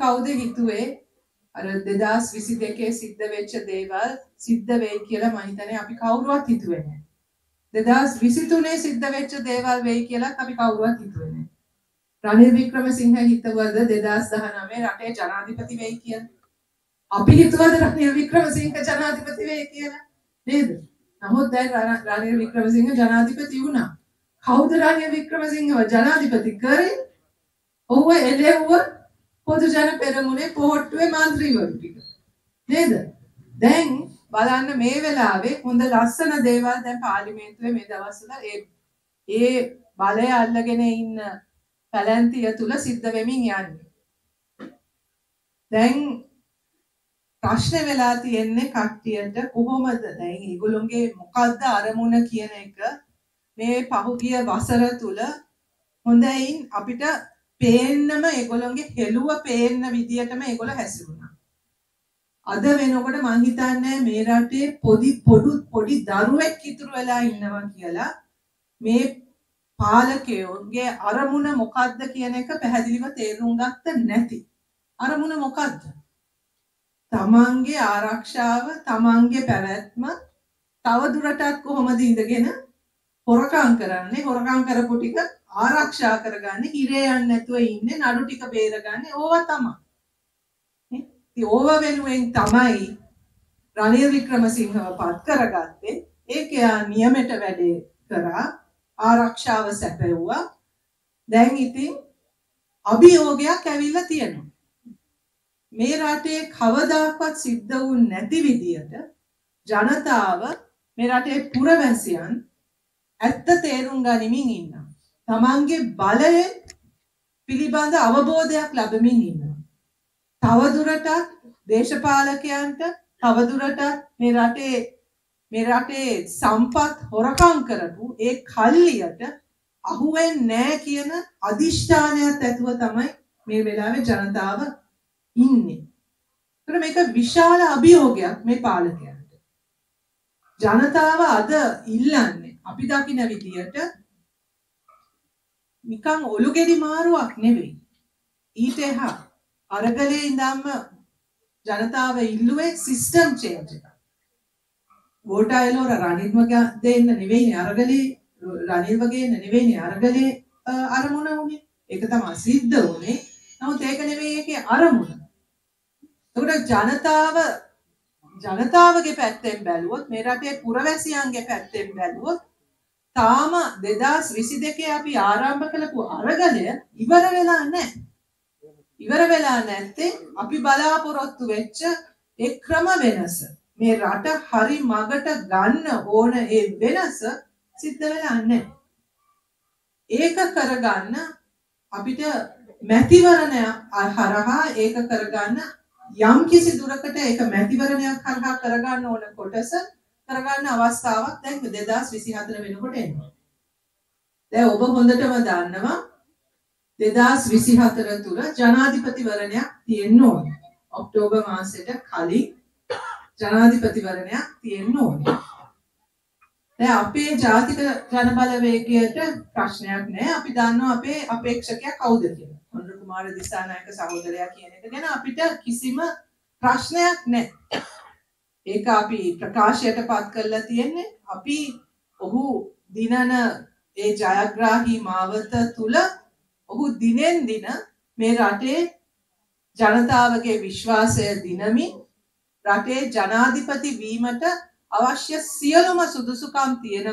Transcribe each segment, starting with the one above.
කවුද හිතුවේ අර 2022 සිද්ධ වෙච්ච දේවල් සිද්ධ වෙයි කියලා මම හිතන්නේ අපි කවුරුවත් හිතුවේ නැහැ. 2023 සිද්ධ වෙච්ච දේවල් වෙයි කියලා අපි කවුරුවත් හිතුවේ නැහැ. රනිල් වික්‍රමසිංහ හිතුවද 2019 රටේ ජනාධිපති වෙයි කියලා? අපි හිතුවද රනිල් වික්‍රමසිංහ ජනාධිපති වෙයි කියලා? නේද? නමුත් දැන් රනිල් වික්‍රමසිංහ ජනාධිපති වුණා. කවුද රනිල් වික්‍රමසිංහව ජනාධිපති කරේ? ඔහුව එළෙව්ව පොදු ජන පෙරමුණේ පොහොට්ටුවේ මන්ත්‍රීවරු ටික. නේද? දැන් බලන්න මේ වෙලාවේ හොඳ ලස්සන දේවල් දැන් පාර්ලිමේන්තුවේ මේ දවස්වල ඒ බලය අල්ලගෙන ඉන්න පැලැන්තිය තුල සිද්ධ වෙමින් යන්නේ. දැන් ප්‍රශ්නේ වෙලා තියෙන්නේ කට්ටියට කොහොමද දැන් ඒගොල්ලෝගේ මොකද්ද අරමුණ කියන එක මේ පහුගිය වසර තුල හොඳයින් අපිට පේන්නම ඒගොල්ලෝගේ හෙළුව පේන්න විදියටම ඒගොල්ලෝ හැසිරුණා. අද වෙනකොට මං හිතන්නේ මේ රටේ පොඩි දරුවෙක් ඉතුරු වෙලා ඉන්නවා කියලා මේ පාලකයෝගේ අරමුණ මොකද්ද කියන එක පැහැදිලිව තේරුම් ගත්ත නැති. අරමුණ මොකද්ද? තමන්ගේ ආරක්ෂාව, තමන්ගේ පැවැත්ම තව දුරටත් කොහොමද ඉඳගෙන හොරකම් කරන්නේ? හොරකම් කරපු ටික ආරක්ෂා කරගන්නේ, හිරේ යන්නේ නැතුව ඉන්නේ, නඩු ටික බේරගන්නේ ඕවා තමයි. ඉතින් ඕවා වෙනුවෙන් තමයි රනිල් වික්‍රමසිංහව පත් කරගත්තේ. ඒක යා නියමයට වැඩේ කරා, ආරක්ෂාව සැපෙව්වා. දැන් ඉතින් අභියෝගයක් ඇවිල්ලා තියෙනවා. මේ රටේ කවදාකවත් සිද්ධ වුණ නැති විදියට ජනතාව මේ රටේ පුරවැසියන් ඇත්ත තේරුම් ගනිමින් ඉන්නවා. තමන්ගේ බලය පිළිබඳ අවබෝධයක් ලැබමින් ඉන්නවා. තවදුරටත් දේශපාලකයන්ට තවදුරටත් මේ රටේ සම්පත් හොරකම් කරපු ඒ කල්ලියට අහුවෙන්නේ නැහැ කියන අදිෂ්ඨානයත් ඇතුව තමයි මේ වෙලාවේ ජනතාව ඉන්නේ. ඒතර මේක විශාල අභියෝගයක් මේ පාලකයන්ට. ජනතාව අද ඉල්ලන්නේ අපි දකින විදියට නිකන් ඔලුගෙඩි මාරුවක් නෙවෙයි. ඊට එහා අරගලේ ඉඳන්ම ජනතාව ඉල්ලුවේ සිස්ටම් චේන්ජ් එකක්. ගෝඨායලෝර රනිල්ව දෙන්න නෙවෙයිනේ අරගලේ රනිල්ව ගේන්න නෙවෙයිනේ අරගලේ අරමුණ උනේ. ඒක තමයි සිද්ධ උනේ. නමුත් ඒක නෙවෙයි ඒකේ අරමුණ. ඒකට ජනතාවගේ පැත්තෙන් බැලුවොත් මේ රටේ පුරවැසියන්ගේ පැත්තෙන් බැලුවොත් තාම 2022 අපි ආරම්භ කළපු අරගලය ඉවර වෙලා නැහැ. ඉවර වෙලා නැත්තේ අපි බලාපොරොත්තු වෙච්ච ඒ ක්‍රම වෙනස. මේ රට හරි මගට ගන්න ඕන ඒ වෙනස සිද්ධ වෙලා නැහැ. ඒක කරගන්න අපිට මැතිවරණය හරහා ඒක කරගන්න යම් කිසි දුරකට ඒක මැතිවරණයක් හරහා කරගන්න ඕන කොටස කරගන්න අවස්ථාවක් දැන් 2024 වෙනකොට එනවා. දැන් ඔබ හොඳටම දන්නවා 2024 තුල ජනාධිපතිවරණයක් තියෙන්න ඕනේ. ඔක්තෝබර් මාසෙට කලින් ජනාධිපතිවරණයක් තියෙන්න ඕනේ. දැන් අපේ ජාතික ජනබලවේගයට ප්‍රශ්නයක් නැහැ. අපි දන්නවා අපේ අපේක්ෂකයා කවුද කියලා. අනුර කුමාර දිසානායක සහෝදරයා කියන එක ගැන අපිට කිසිම ප්‍රශ්නයක් නැහැ. ඒක අපි ප්‍රකාශයටපත් කරලා තියෙන්නේ. අපි ඔහු දිනන ඒ ජයග්‍රාහී මාවත තුල ඔහු දිනෙන් දින මේ රටේ ජනතාවගේ විශ්වාසය දිනමින් රටේ ජනාධිපති වීමට අවශ්‍ය සියලුම සුදුසුකම් තියෙන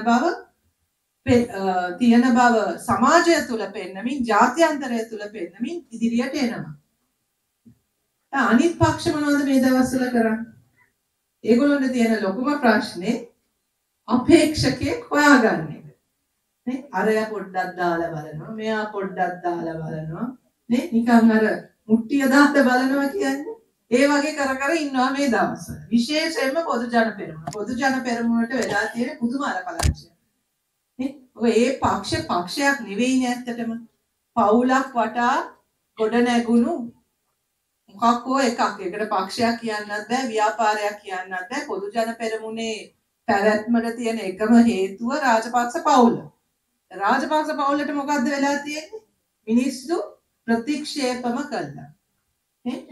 බව සමාජය තුල පෙන්නමින් ජාත්‍යන්තරය තුල පෙන්නමින් ඉදිරියට එනවා. අනිත් පක්ෂ මොනවද මේ දවස්වල කරන්නේ? ඒගොල්ලන්ට තියෙන ලොකුම ප්‍රශ්නේ අපේක්ෂකයෙක් හොයාගන්න එක. නේ? අරයා පොඩ්ඩක් දාලා බලනවා, මෙයා පොඩ්ඩක් දාලා බලනවා. නේ? නිකන් අර මුට්ටිය දාලා බලනවා කියන්නේ. ඒ වගේ කර ඉන්නවා මේ දවස්වල. විශේෂයෙන්ම පොදු ජන පෙරමුණ. පොදු ජන පෙරමුණට වෙලා තියෙන පුදුම අලකලංචය. නේ? ඔය ඒ පක්ෂයක් නෙවෙයිනේ ඇත්තටම. පවුලක් වටා ගොඩ නැගුණු මොකක්කෝ එකක්. ඒකට පක්ෂයක් කියන්නත් බෑ, ව්‍යාපාරයක් කියන්නත් බෑ. පොදු ජන පෙරමුණේ පැවැත්මට තියෙන එකම හේතුව රාජපක්ෂ පවුල. රාජපක්ෂ පවුලට මොකද්ද වෙලා තියෙන්නේ? මිනිස්සු ප්‍රතික්ෂේපම කළා. නේ?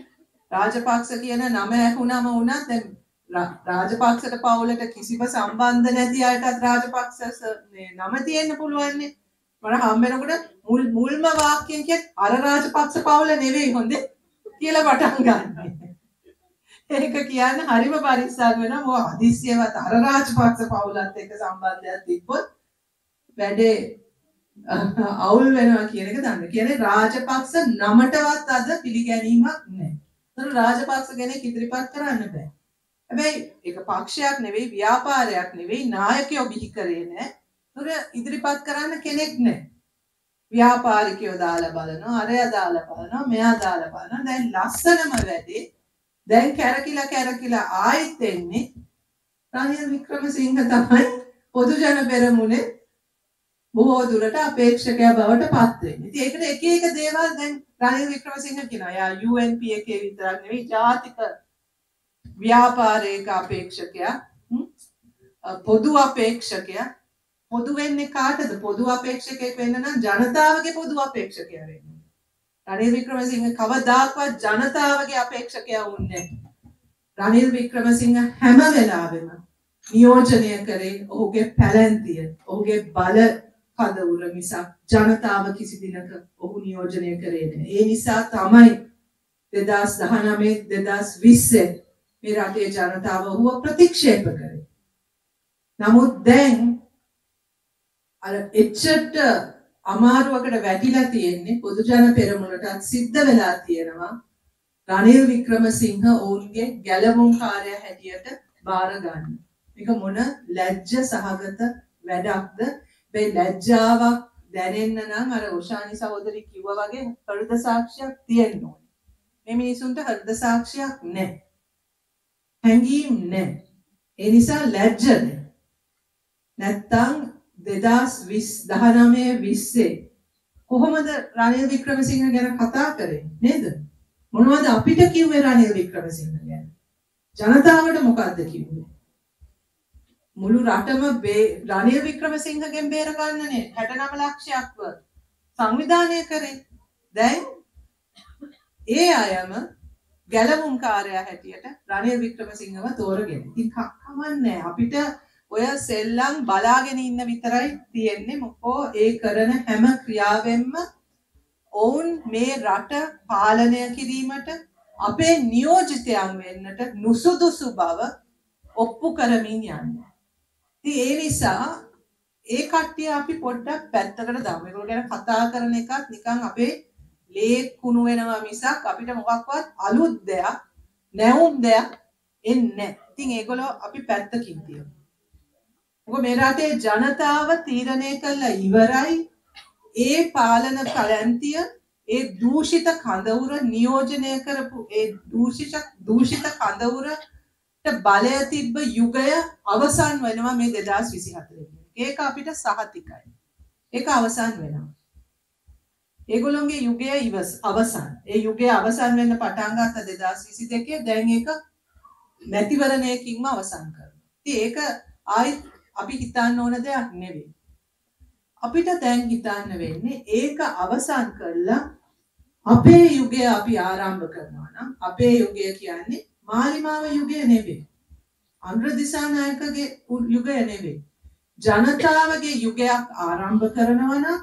රාජපක්ෂ කියන නම ඇහුනම වුණත් දැන් රාජපක්ෂට පවුලට කිසිම සම්බන්ධ නැති අයටත් රාජපක්ෂ නම තියෙන්න පුළුවන් නේ. මම හම් වෙනකොට මුල්ම වාක්‍යයෙන් කිය අර රාජපක්ෂ පවුල නෙවෙයි හොඳේ කියලා පටන් ගන්න. ඒක කියන්නේ හරිම පරිස්සම් වෙනවා. මොකද හදිස්සියවත් අර රාජපක්ෂ පවුලත් එක්ක සම්බන්ධයක් තිබ්බොත් වැඩේ අවුල් වෙනවා කියන එක දන්න. කියන්නේ රාජපක්ෂ නමටවත් අද පිළිගැනීමක් නැහැ. ඒතර රාජපක්ෂ කෙනෙක් ඉදිරිපත් කරන්න බෑ. හැබැයි ඒක පක්ෂයක් නෙවෙයි, ව්‍යාපාරයක් නෙවෙයි, නායකයෝ බිහි කරේ නැහැ. ඒතර ඉදිරිපත් කරන්න කෙනෙක් නැහැ. ව්‍යාපාරිකයෝ දාලා බලනවා, අරයා දාලා බලනවා, මෙයා දාලා බලනවා. දැන් ලස්සනම වැඩේ දැන් කැරකිලා ආයෙත් එන්නේ රනිල් වික්‍රමසිංහ තමයි පොදු ජන පෙරමුණේ බොහෝ දුරට අපේක්ෂකයා බවට පත් වෙන්නේ. ඉතින් ඒකට එක දේවල් දැන් රනිල් වික්‍රමසිංහ කියනවා. යා UNP එකේ විතරක් නෙවෙයි ජාතික ව්‍යාපාරයක අපේක්ෂකයා, පොදු අපේක්ෂකයා. පොදු වෙන්නේ කාටද? පොදු අපේක්ෂකයෙක් වෙන්න නම් ජනතාවගේ පොදු අපේක්ෂකයා වෙන්න. රනිල් වික්‍රමසිංහ කවදාකවත් ජනතාවගේ අපේක්ෂකයා වුණේ නැහැ. රනිල් වික්‍රමසිංහ හැම වෙලාවෙම නියෝජනය කරේ ඔහුගේ පැලැන්තිය, ඔහුගේ බල කදවුර මිසක් ජනතාව කිසි දිනක ඔහු නියෝජනය කරේ නැහැ. ඒ නිසා තමයි 2019 2020 මේ රටේ ජනතාව ඔහුව ප්‍රතික්ෂේප කරේ. නමුත් දැන් අර එච්චරට අමාරුවකට වැටිලා තියෙන්නේ පොදු ජන පෙරමුණටත් සිද්ධ වෙලා තියෙනවා රනිල් වික්‍රමසිංහ ඔවුන්ගේ ගැලවුම්කාරය හැටියට බාර ගන්න. මේක මොන ලැජ්ජ සහගත වැඩක්ද? මේ ලැජ්ජාවක් දැනෙන්න නම් අර උෂානි සහෝදරි කිව්වා වගේ හෘද සාක්ෂියක් තියෙන්න ඕනේ. මේ මිනිසුන්ට හෘද සාක්ෂියක් නැහැ. හැංගීම් නැහැ. ඒ නිසා ලැජ්ජ නැහැ. නැත්තම් 2019 කොහොමද රනිල් වික්‍රමසිංහ ගැන කතා කරේ නේද? මොනවද අපිට කිව්වේ රනිල් වික්‍රමසිංහ ගැන? ජනතාවට මොකද්ද කිව්වේ? මුළු රටම රනිල් වික්‍රමසිංහගෙන් බේර ගන්නනේ 69 ලක්ෂයක්ව සංවිධානය කරේ. දැන් ඒ අයම ගැලවුම්කාරයා හැටියට රනිල් වික්‍රමසිංහව තෝරගෙන. ඉතින් කමන්නේ අපිට ඔය සෙල්ලම් බලාගෙන ඉන්න විතරයි තියෙන්නේ. මොකෝ ඒ කරන හැම ක්‍රියාවෙන්ම ඔවුන් මේ රට පාලනය කිරීමට අපේ නියෝජිතයන් වෙන්නට නුසුදුසු බව ඔප්පු කරමින් යන්නේ. ඉතින් ඒ නිසා ඒ කට්ටිය අපි පොඩ්ඩක් පැත්තකට දාමු. ඒගොල්ලෝ ගැන කතා කරන එකත් නිකන් අපේ ලේ කුණු වෙනවා මිසක් අපිට මොකක්වත් අලුත් දෙයක් නැවුම් දෙයක් එන්නේ නැහැ. ඉතින් ඒගොල්ලෝ අපි පැත්තකින් තියමු. මොකද මේ රටේ ජනතාව තීරණය කළා ඉවරයි ඒ පාලන කලන්තිය ඒ දූෂිත කඳවුර නියෝජනය කරපු ඒ දූෂිත කඳවුරට බලය තිබ්බ යුගය අවසන් වෙනවා මේ 2024 ඒක අපිට සහතිකයි. ඒක අවසන් වෙනවා. ඒගොල්ලෝගේ යුගය අවසන්. ඒ යුගය අවසන් වෙන්න පටන් ගත්ත 2022 දැන් ඒක නැතිවරණයකින්ම අවසන් කරනවා. ඉතින් ඒක ආයි අපි හිතන්න ඕන දෙයක් නෙවෙයි. අපිට දැන් හිතන්න වෙන්නේ ඒක අවසන් කළා අපේ යුගය අපි ආරම්භ කරනවා නම් අපේ යුගය කියන්නේ මාලිමාව යුගය නෙවෙයි. අනුර දිසානායකගේ යුගය නෙවෙයි. ජනතාවගේ යුගයක් ආරම්භ කරනවා නම්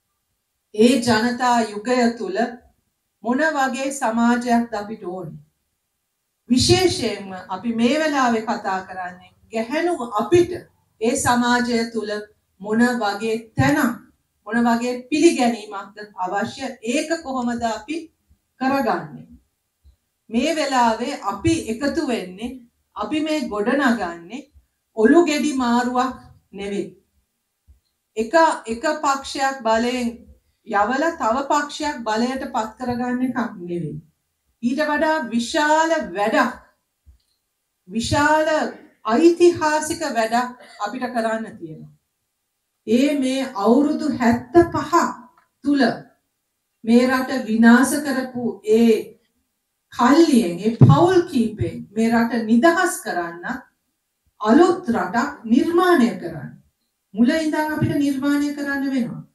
ඒ ජනතා යුගය තුල මොන වගේ සමාජයක්ද අපිට ඕනේ? විශේෂයෙන්ම අපි මේ වෙලාවේ කතා කරන්නේ ගැහැණු අපිට ඒ සමාජය තුල මොන වගේ තැනක් මොන වගේ පිළිගැනීමක්ද අවශ්‍ය? ඒක කොහොමද අපි කරගන්නේ? මේ වෙලාවේ අපි එකතු වෙන්නේ අපි මේ ගොඩනගන්නේ ඔලු ගෙඩි මාරුවක් නෙවෙයි. එක පක්ෂයක් බලයෙන් යවලා තව පක්ෂයක් බලයට පත් කරගන්න එකක් නෙවෙයි. ඊට වඩා විශාල වැඩක් විශාල ඓතිහාසික වැඩක් අපිට කරන්න තියෙනවා. මේ අවුරුදු 75 තුල මේ රට විනාශ කරපු ඒ කල්ලියෙන් ඒ පෞල් කීපේ මේ රට නිදහස් කරන්න අලුත් රටක් නිර්මාණය කරන්න. මුල ඉඳන් අපිට නිර්මාණය කරන්න වෙනවා.